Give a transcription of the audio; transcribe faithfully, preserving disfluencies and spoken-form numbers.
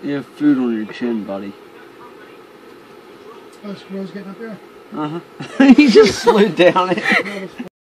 You have food on your chin, buddy. Oh, Squirrel's getting up there? Uh-huh. He just slid down it.